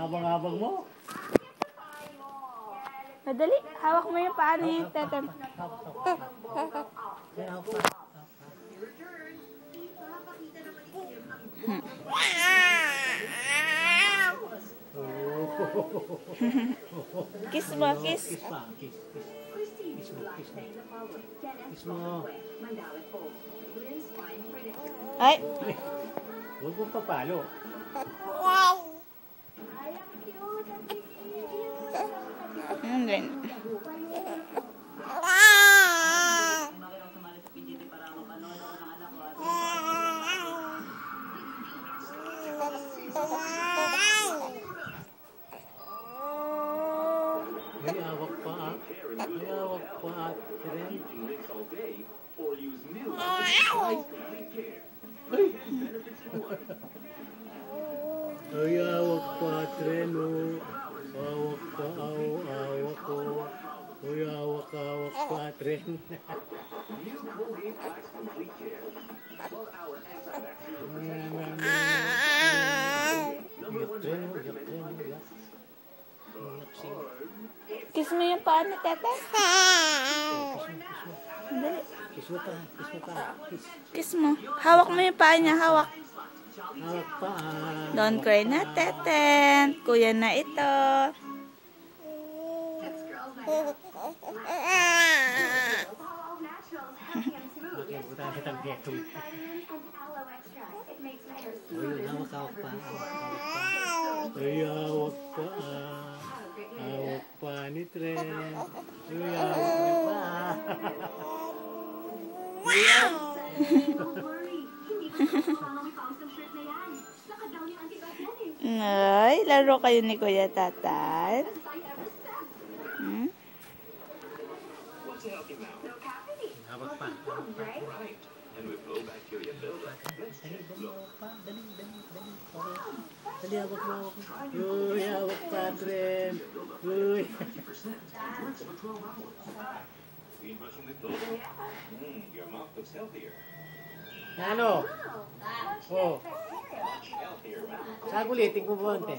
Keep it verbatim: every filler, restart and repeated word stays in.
Abang-abang mo. Madali, hawak mo yung paa ni Tete. Hmm. Kiss mo, kiss. Kiss pa, kiss, kiss. Kiss mo, kiss mo. Kiss mo. Ay. Huwag mong papalo. Hmm, ganyan. May awak pa ah. May awak pa ah. Ay. Ay. Ay, awak pa, treno. Awak pa, aw, awak ko. Ay, awak, awak pa, tren. Iyak, treno, iyak, treno, iyak. Iyak siya. Kiss mo yung paa ni Tete. Kiss mo, kiss mo. Madali. Kiss mo pa, kiss mo pa. Kiss. Kiss mo. Hawak mo yung paa niya, hawak. Awak pa ah. Don't cry na, Tete. Kuya na ito. Okay, buta kitang getong. Uy, hawak, hawak pa. Hawak pa. Ay, hawak pa ah. Hawak pa ni Tren. Ay, hawak niya pa ah. Ay, laro kayo ni Kuya Tatan. Hmm? Hawak pa. Hawak pa. Dali, dali, dali, dali. Dali, hawak mo. Uy, hawak pa, Tren. Uy. Ano? Oh. Sagulitin ko po konti.